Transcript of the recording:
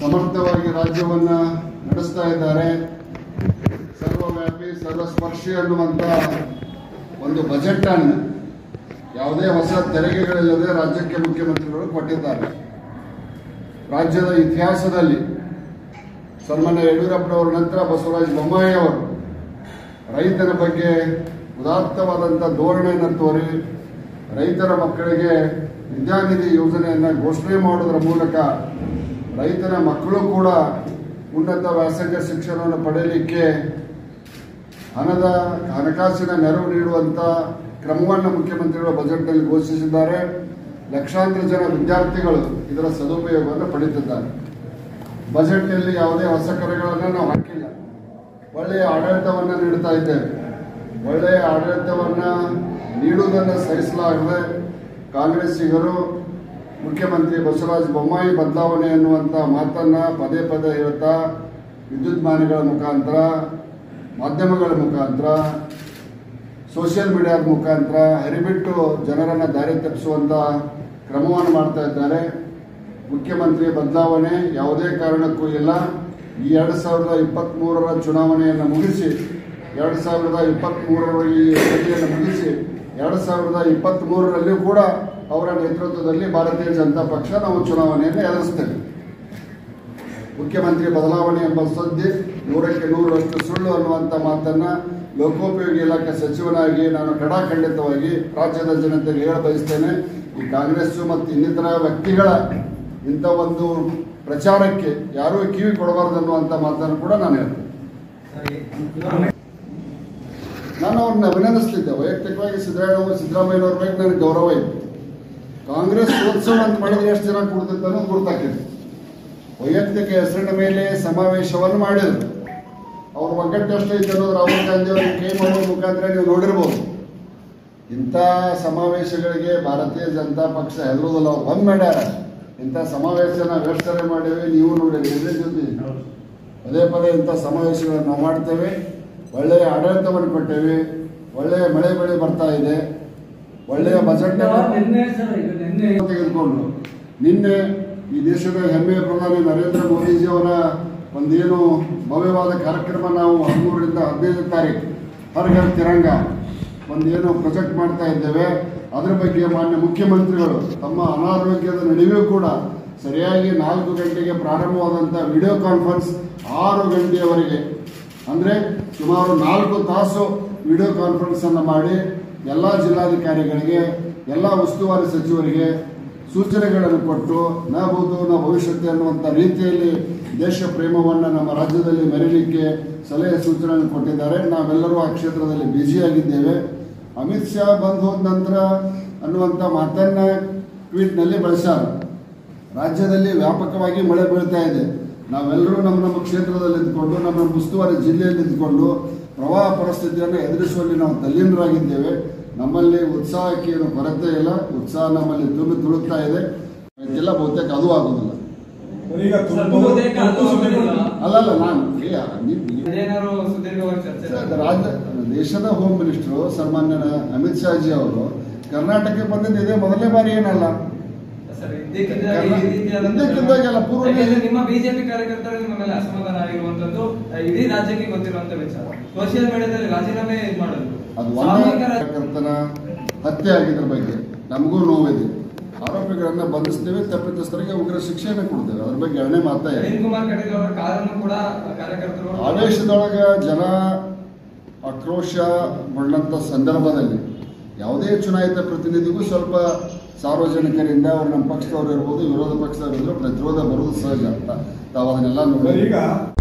ಸಮರ್ಥವಾಗಿ ರಾಜ್ಯವನ್ನು ನಡೆಸ್ತಾ ಇದ್ದಾರೆ. ಸರ್ವವ್ಯಾಪಿ ಸರ್ವಸ್ಪರ್ಶಿ ಅನ್ನುವಂಥ ಒಂದು ಬಜೆಟ್ ಅನ್ನು ಯಾವುದೇ ಹೊಸ ತೆರಿಗೆಗಳಿಲ್ಲದೆ ರಾಜ್ಯಕ್ಕೆ ಮುಖ್ಯಮಂತ್ರಿಗಳು ಕೊಟ್ಟಿದ್ದಾರೆ. ರಾಜ್ಯದ ಇತಿಹಾಸದಲ್ಲಿ ಸನ್ಮಾನ್ಯ ಯಡಿಯೂರಪ್ಪನವರ ನಂತರ ಬಸವರಾಜ ಬೊಮ್ಮಾಯಿ ಅವರು ರೈತರ ಬಗ್ಗೆ ಉದಾತ್ತವಾದಂಥ ಧೋರಣೆಯನ್ನು ತೋರಿ ರೈತರ ಮಕ್ಕಳಿಗೆ ವಿದ್ಯಾನಿಧಿ ಯೋಜನೆಯನ್ನು ಘೋಷಣೆ ಮಾಡುವುದರ ಮೂಲಕ ರೈತರ ಮಕ್ಕಳು ಕೂಡ ಉನ್ನತ ವ್ಯಾಸಂಗ ಶಿಕ್ಷಣವನ್ನು ಪಡೆಯಲಿಕ್ಕೆ ಹಣಕಾಸಿನ ನೆರವು ನೀಡುವಂಥ ಕ್ರಮವನ್ನು ಮುಖ್ಯಮಂತ್ರಿಗಳು ಬಜೆಟ್ನಲ್ಲಿ ಘೋಷಿಸಿದ್ದಾರೆ. ಲಕ್ಷಾಂತರ ಜನ ವಿದ್ಯಾರ್ಥಿಗಳು ಇದರ ಸದುಪಯೋಗವನ್ನು ಪಡೆಯುತ್ತಿದ್ದಾರೆ. ಬಜೆಟ್ನಲ್ಲಿ ಯಾವುದೇ ಹೊಸ ಕರೆಗಳನ್ನು ನಾವು ಹಾಕಿಲ್ಲ. ಒಳ್ಳೆಯ ಆಡಳಿತವನ್ನು ನೀಡ್ತಾ ಇದ್ದೇವೆ. ಒಳ್ಳೆಯ ಆಡಳಿತವನ್ನು ನೀಡುವುದನ್ನು ಸಹಿಸಲಾಗದೆ ಕಾಂಗ್ರೆಸ್ಸಿಗರು ಮುಖ್ಯಮಂತ್ರಿ ಬಸವರಾಜ ಬೊಮ್ಮಾಯಿ ಬದಲಾವಣೆ ಎನ್ನುವಂಥ ಮಾತನ್ನು ಪದೇ ಪದೇ ಹೇಳ್ತಾ ವಿದ್ಯುನ್ಮಾನಗಳ ಮುಖಾಂತರ, ಮಾಧ್ಯಮಗಳ ಮುಖಾಂತರ, ಸೋಷಿಯಲ್ ಮೀಡಿಯಾದ ಮುಖಾಂತರ ಹರಿಬಿಟ್ಟು ಜನರನ್ನು ದಾರಿ ತಪ್ಪಿಸುವಂಥ ಕ್ರಮವನ್ನು ಮಾಡ್ತಾ ಇದ್ದಾರೆ. ಮುಖ್ಯಮಂತ್ರಿ ಬದಲಾವಣೆ ಯಾವುದೇ ಕಾರಣಕ್ಕೂ ಇಲ್ಲ. ಈ 2023ರ ಚುನಾವಣೆಯನ್ನು ಮುಗಿಸಿ 2023ರ ಈ ಅವಧಿಯನ್ನು ಮುಗಿಸಿ 2023ರಲ್ಲಿಯೂ ಕೂಡ ಅವರ ನೇತೃತ್ವದಲ್ಲಿ ಭಾರತೀಯ ಜನತಾ ಪಕ್ಷ ನಾವು ಚುನಾವಣೆಯನ್ನು ಎದುರಿಸ್ತೇವೆ. ಮುಖ್ಯಮಂತ್ರಿ ಬದಲಾವಣೆ ಎಂಬ ಸುದ್ದಿ 100ಕ್ಕೆ 100ರಷ್ಟು ಸುಳ್ಳು ಅನ್ನುವಂಥ ಮಾತನ್ನು ಲೋಕೋಪಯೋಗಿ ಇಲಾಖೆ ಸಚಿವನಾಗಿ ನಾನು ಖಡಾಖಂಡಿತವಾಗಿ ರಾಜ್ಯದ ಜನತೆಗೆ ಹೇಳ ಬಯಸ್ತೇನೆ. ಈ ಕಾಂಗ್ರೆಸ್ ಮತ್ತು ಇನ್ನಿತರ ವ್ಯಕ್ತಿಗಳ ಇಂಥ ಒಂದು ಪ್ರಚಾರಕ್ಕೆ ಯಾರೂ ಕಿವಿ ಕೊಡಬಾರ್ದು ಅನ್ನುವಂಥ ಮಾತನ್ನು ಕೂಡ ನಾನು ಹೇಳ್ತೇನೆ. ನಾನು ಅವ್ರನ್ನ ಅಭಿನಂದಿಸ್ತಿದ್ದೆ. ವೈಯಕ್ತಿಕವಾಗಿ ಸಿದ್ದರಾಮಯ್ಯನವ್ರ ಬಗ್ಗೆ ನನಗೆ ಗೌರವ ಇತ್ತು. ಕಾಂಗ್ರೆಸ್ ಉತ್ಸವ ಅಂತ ಮಾಡಿದ್ರೆ ಎಷ್ಟು ಜನ ಕೊಡ್ತಿತ್ತು ಅನ್ನೋದು ಗುರುತಾಕಿದೆ. ವೈಯಕ್ತಿಕ ಹೆಸರಿನ ಮೇಲೆ ಸಮಾವೇಶವನ್ನು ಮಾಡಿದರು. ಅವ್ರ ಒಗ್ಗಟ್ಟು ಎಷ್ಟೈತೆ ಅನ್ನೋದು ರಾಹುಲ್ ಗಾಂಧಿ ಅವರಿಗೆ ಕೈ ಮಾಡುವ ಮುಖಾಂತರ ನೀವು ನೋಡಿರ್ಬೋದು. ಇಂಥ ಸಮಾವೇಶಗಳಿಗೆ ಭಾರತೀಯ ಜನತಾ ಪಕ್ಷ ಹೆದರೋದಿಲ್ಲ. ಅವ್ರು ಬಂದ್ ಮಾಡ್ಯಾರ. ಇಂಥ ಸಮಾವೇಶನ ವ್ಯವಸ್ಥೆ ಮಾಡೇವೆ, ನೀವು ನೋಡಿರಿ ಎದುರೇ ಜೊತೆ ಪದೇ ಪದೇ ಇಂಥ ಸಮಾವೇಶಗಳನ್ನು ನಾವು ಮಾಡ್ತೇವೆ. ಒಳ್ಳೆಯ ಆಡಳಿತವನ್ನು ಕೊಟ್ಟೇವೆ. ಒಳ್ಳೆಯ ಮಳೆ ಬೆಳೆ ಬರ್ತಾ ಇದೆ. ಒಳ್ಳೆಯ ಬಜೆಟ್ ತೆಗೆದುಕೊಂಡು ನಿನ್ನೆ ಈ ದೇಶದ ಹೆಮ್ಮೆಯ ಪ್ರಧಾನಿ ನರೇಂದ್ರ ಮೋದಿಜಿಯವರ ಒಂದೇನು ಭವ್ಯವಾದ ಕಾರ್ಯಕ್ರಮ ನಾವು 13ರಿಂದ 15 ತಾರೀಕು ಹರ್ ಘರ್ ತಿರಂಗ ಒಂದೇನು ಪ್ರೊಜೆಕ್ಟ್ ಮಾಡ್ತಾ ಇದ್ದೇವೆ. ಅದರ ಬಗ್ಗೆ ಮಾನ್ಯ ಮುಖ್ಯಮಂತ್ರಿಗಳು ತಮ್ಮ ಅನಾರೋಗ್ಯದ ನಡುವೆಯೂ ಕೂಡ ಸರಿಯಾಗಿ 4 ಗಂಟೆಗೆ ಪ್ರಾರಂಭವಾದಂಥ ವಿಡಿಯೋ ಕಾನ್ಫರೆನ್ಸ್ 6 ಗಂಟೆಯವರೆಗೆ ಅಂದರೆ ಸುಮಾರು 4 ತಾಸು ವಿಡಿಯೋ ಕಾನ್ಫರೆನ್ಸನ್ನು ಮಾಡಿ ಎಲ್ಲ ಜಿಲ್ಲಾಧಿಕಾರಿಗಳಿಗೆ, ಎಲ್ಲ ಉಸ್ತುವಾರಿ ಸಚಿವರಿಗೆ ಸೂಚನೆಗಳನ್ನು ಕೊಟ್ಟು ನಭೂತು ನ ಭವಿಷ್ಯತೆ ಅನ್ನುವಂಥ ರೀತಿಯಲ್ಲಿ ದೇಶ ಪ್ರೇಮವನ್ನು ನಮ್ಮ ರಾಜ್ಯದಲ್ಲಿ ಮೆರೀಲಿಕ್ಕೆ ಸಲಹೆ ಸೂಚನೆಯನ್ನು ಕೊಟ್ಟಿದ್ದಾರೆ. ನಾವೆಲ್ಲರೂ ಆ ಕ್ಷೇತ್ರದಲ್ಲಿ ಬ್ಯುಸಿಯಾಗಿದ್ದೇವೆ. ಅಮಿತ್ ಶಾ ಬಂದು ಹೋದ ನಂತರ ಅನ್ನುವಂಥ ಮಾತನ್ನು ಟ್ವೀಟ್ನಲ್ಲಿ ಬಳಸ್ಯಾರ. ರಾಜ್ಯದಲ್ಲಿ ವ್ಯಾಪಕವಾಗಿ ಮಳೆ ಬೀಳ್ತಾ ಇದೆ. ನಾವೆಲ್ಲರೂ ನಮ್ಮ ಕ್ಷೇತ್ರದಲ್ಲಿ ಇದ್ದುಕೊಂಡು, ನಮ್ಮ ಉಸ್ತುವಾರಿ ಜಿಲ್ಲೆಯಲ್ಲಿ ಇದ್ದುಕೊಂಡು ಪ್ರವಾಹ ಪರಿಸ್ಥಿತಿಯನ್ನು ಎದುರಿಸುವಲ್ಲಿ ನಾವು ತಲ್ಲೀನರಾಗಿದ್ದೇವೆ. ನಮ್ಮಲ್ಲಿ ಉತ್ಸಾಹಕ್ಕೆ ಏನು ಕೊರತೆ ಇಲ್ಲ. ಉತ್ಸಾಹ ನಮ್ಮಲ್ಲಿ ತುಂಬಿ ತುಳುಕ್ತಾ ಇದೆ. ಇದೆಲ್ಲ ಬಹುತೇಕ ಅದು ಆಗೋದಿಲ್ಲ. ಅಲ್ಲಲ್ಲ, ನಾನು ದೇಶದ ಹೋಮ್ ಮಿನಿಸ್ಟರ್ ಸನ್ಮಾನ್ಯ ಅಮಿತ್ ಶಾಜಿ ಅವರು ಕರ್ನಾಟಕಕ್ಕೆ ಬಂದಿದ್ದು ಇದೇ ಮೊದಲನೇ ಬಾರಿ ಏನಲ್ಲ. ನಿಮ್ಮ ಬಿಜೆಪಿ ಕಾರ್ಯಕರ್ತರು ನಿಮ್ಮ ಮೇಲೆ ಅಸಮಾಧಾನ ಆಗಿರುವಂತದ್ದು ಇಡೀ ರಾಜ್ಯಕ್ಕೆ ಗೊತ್ತಿರುವಂತ ವಿಚಾರ. ಸೋಷಿಯಲ್ ಮೀಡಿಯಾದಲ್ಲಿ ರಾಜೀನಾಮೆ ಮಾಡೋದು ಅದು ಕಾರ್ಯಕರ್ತನ ಹತ್ಯೆ ಆಗಿದ್ರ ಬಗ್ಗೆ ನಮಗೂ ನೋವಿದೆ. ಆರೋಪಿಗಳನ್ನ ಬಂಧಿಸ್ತೇವೆ, ತಪ್ಪಿತಸ್ಥರಿಗೆ ಉಗ್ರ ಶಿಕ್ಷೆಯನ್ನು ಕೊಡ್ತೇವೆ. ಅದ್ರ ಬಗ್ಗೆ ಎರಡನೇ ಮಾತಾ ಇದೆ. ಕುಮಾರ್ ಕಟೀಲ್ ಅವರ ಕಾರನ್ನು ಕೂಡ ಕಾರ್ಯಕರ್ತರು ಆವೇಶದೊಳಗ ಜನ ಆಕ್ರೋಶ ಬಂದಂಥ ಸಂದರ್ಭದಲ್ಲಿ ಯಾವುದೇ ಚುನಾಯಿತ ಪ್ರತಿನಿಧಿಗೂ ಸ್ವಲ್ಪ ಸಾರ್ವಜನಿಕರಿಂದ ಅವ್ರು ನಮ್ಮ ಪಕ್ಷದವ್ರು ಇರ್ಬೋದು, ವಿರೋಧ ಪಕ್ಷದವ್ರು ಇದ್ರು, ಪ್ರತಿರೋಧ ಬರುವುದು ಸಹಜ ಅಂತ ತಾವು ಅದನ್ನೆಲ್ಲ ನೋಡಿ.